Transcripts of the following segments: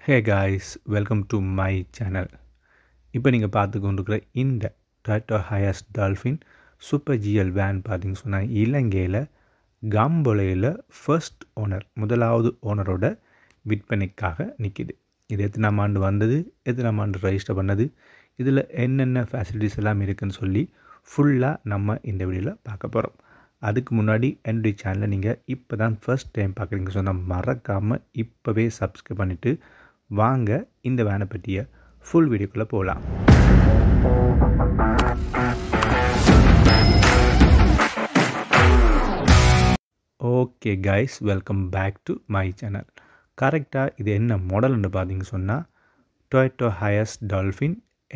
Hey guys, welcome to my channel. இப்போ நீங்கள் பார்த்து கொண்டிருக்கிற இந்த Toyota Hiace Dolphin super GL van பார்த்தீங்க சொன்னால் இலங்கையில் காம்பொலையில் ஃபர்ஸ்ட் ஓனர் முதலாவது ஓனரோட விற்பனைக்காக நிற்கிது. இது எத்தனாம் ஆண்டு வந்தது, எத்தனாம் ஆண்டு ரெஜிஸ்டர் பண்ணது, இதில் என்னென்ன ஃபெசிலிட்டிஸ் எல்லாம் இருக்குதுன்னு சொல்லி ஃபுல்லாக நம்ம இந்த வீடியோவில் பார்க்க போகிறோம். அதுக்கு முன்னாடி என்னுடைய சேனலை நீங்கள் இப்போ தான் ஃபர்ஸ்ட் டைம் பார்க்குறீங்க சொன்னால் மறக்காமல் இப்போவே சப்ஸ்கிரைப் பண்ணிவிட்டு வாங்க இந்த வேனை பற்றிய ஃபுல் வீடியோக்குள்ளே போகலாம். Okay guys, welcome back to my channel. கரெக்டாக இது என்ன மாடல்னு பார்த்தீங்க சொன்னால் Toyota Hiace Dolphin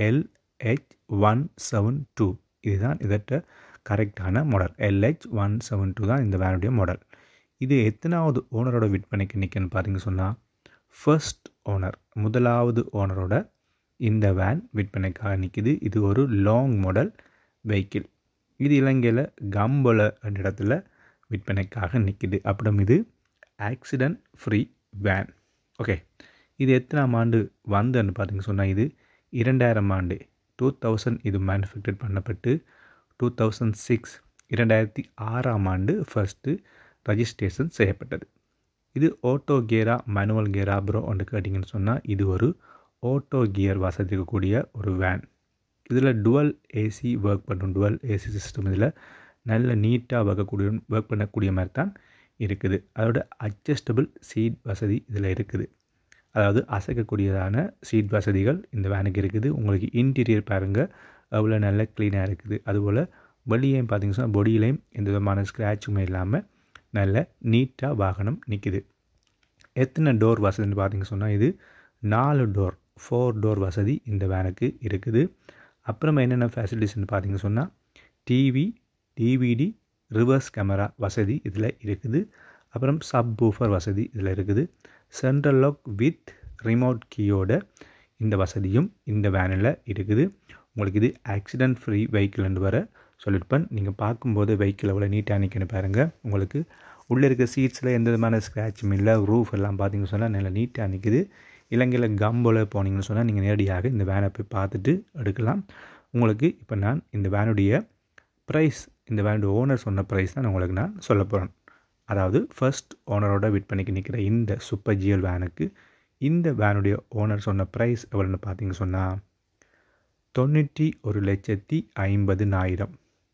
LH172 இதுதான் இதட்ட கரெக்டான மாடல். LH172 தான் இந்த வேனுடைய மாடல். இது எத்தனாவது ஓனரோட விற்பனைக்கு நிற்குன்னு பார்த்தீங்க சொன்னால் ஃபர்ஸ்ட் ஓனர் முதலாவது ஓனரோட இந்த வேன் விற்பனைக்காக நிற்கிது. இது ஒரு லாங் மாடல் வெஹிக்கிள். இது இலங்கையில் கம்போல என்ற இடத்துல விற்பனைக்காக நிற்கிது. அப்புறம் இது ஆக்சிடென்ட் ஃப்ரீ வேன். ஓகே, இது எத்தனாம் ஆண்டு வந்தன்னு பார்த்தீங்க சொன்னால் இது 2000 ஆண்டு 2000 இது மேனுஃபேக்சர் பண்ணப்பட்டு 2006 2006ஆம் ஆண்டு ஃபர்ஸ்ட்டு ரெஜிஸ்ட்ரேஷன் செய்யப்பட்டது. இது ஆட்டோ கியரா மேனுவல் கியரா ப்ரோ ஒன்று கேட்டிங்கன்னு சொன்னால் இது ஒரு ஆட்டோ கியர் வசதி இருக்கக்கூடிய ஒரு வேன். இதில் டுவல் ஏசி ஒர்க் பண்ணும், டுவல் ஏசி சிஸ்டம் இதில் நல்ல நீட்டாக ஒர்க் பண்ணக்கூடிய மாதிரி தான் இருக்குது. அதோட அட்ஜஸ்டபிள் சீட் வசதி இதில் இருக்குது. அதாவது அசைக்கக்கூடியதான சீட் வசதிகள் இந்த வேனுக்கு இருக்குது. உங்களுக்கு இன்டீரியர் பாருங்கள் அவ்வளோ நல்ல க்ளீனாக இருக்குது. அதுபோல் வெளியேயும் பார்த்தீங்கன்னா சொன்னால் பொடியிலையும் எந்த விதமான ஸ்க்ராட்சுமே இல்லாமல் நல்ல நீட்டாக வாகனம் நிற்கிது. எத்தனை டோர் வசதின்னு பார்த்தீங்க சொன்னால் இது 4 டோர் 4 டோர் வசதி இந்த வேனுக்கு இருக்குது. அப்புறமா என்னென்ன ஃபெசிலிட்டிஸ்ன்னு பார்த்தீங்க சொன்னால் டிவி, டிவிடி, ரிவர்ஸ் கேமரா வசதி இதில் இருக்குது. அப்புறம் சப் வூஃபர் வசதி இதில் இருக்குது. சென்ட்ரல் லாக் வித் ரிமோட் கீயோட இந்த வசதியும் இந்த வேனில் இருக்குது. உங்களுக்கு இது ஆக்சிடென்ட் ஃப்ரீ வெஹிக்கிள்னு வர சொல்லியிருப்பேன். நீங்கள் பார்க்கும்போது வெஹிக்கிள் எவ்வளோ நீட்டாக நிற்கணும் பாருங்கள். உங்களுக்கு உள்ளே இருக்க சீட்ஸில் எந்த விதமான ஸ்க்ராட்சும் இல்லை. ரூஃப் எல்லாம் பார்த்தீங்கன்னு சொன்னால் நல்லா நீட்டாக நிற்குது. இலங்கையில் கம்போல போனீங்கன்னு சொன்னால் நீங்கள் நேரடியாக இந்த வேனை போய் பார்த்துட்டு எடுக்கலாம். உங்களுக்கு இப்போ நான் இந்த வேனுடைய ப்ரைஸ், இந்த வேனுடைய ஓனர் சொன்ன ப்ரைஸ் தான் உங்களுக்கு நான் சொல்ல போகிறேன். அதாவது ஃபர்ஸ்ட் ஓனரோட விற்பனைக்கு நிற்கிற இந்த சூப்பர் ஜிஎல் வேனுக்கு இந்த வேனுடைய ஓனர் சொன்ன ப்ரைஸ் எவ்வளோன்னு பார்த்தீங்க சொன்னால் 91,50,000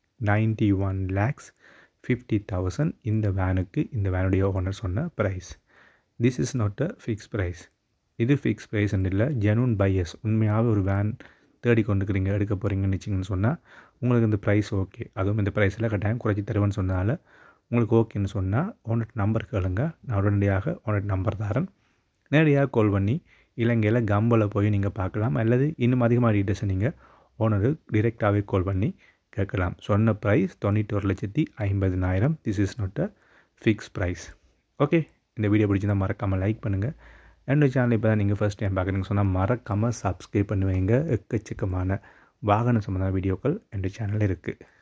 91,50,000 இந்த வேனுக்கு இந்த வேனுடைய ஓனர் சொன்ன price. This is not a fix price. இது ஃபிக்ஸ் ப்ரைஸ்ன்னு இல்லை, ஜெனுவன் பையர்ஸ் உண்மையாக ஒரு வேன் தேடி கொண்டுக்கிறீங்க எடுக்க போகிறீங்கன்னு வச்சிங்கன்னு சொன்னால் உங்களுக்கு இந்த ப்ரைஸ் ஓகே, அதுவும் இந்த ப்ரைஸில் கட்டாயம் குறைச்சி தருவேன்னு சொன்னால் உங்களுக்கு ஓகேன்னு சொன்னால் ஓனர் நம்பர் கேளுங்க. நான் உடனடியாக ஓனர் நம்பர் தரேன். நேரடியாக கால் பண்ணி இலங்கையில் கம்போல போய் நீங்கள் பார்க்கலாம். அல்லது இன்னும் அதிகமாக டீட்டெயில்ஸை நீங்கள் ஓனரு டிரெக்டாகவே கால் பண்ணி கேட்கலாம். சொன்ன price 91,50,000. This is not a fix price. Okay, இந்த வீடியோ பிடிச்சிருந்தால் மறக்காமல் லைக் பண்ணுங்கள். என்னோடய சேனல் இப்போ தான் நீங்கள் ஃபஸ்ட் டைம் பார்க்குறீங்கன்னு சொன்னால் மறக்காமல் சப்ஸ்கிரைப் பண்ணுவீங்க. எக்கச்சக்கமான வாகன சம்மந்தமான வீடியோக்கள் என்னோடய சேனலில் இருக்குது.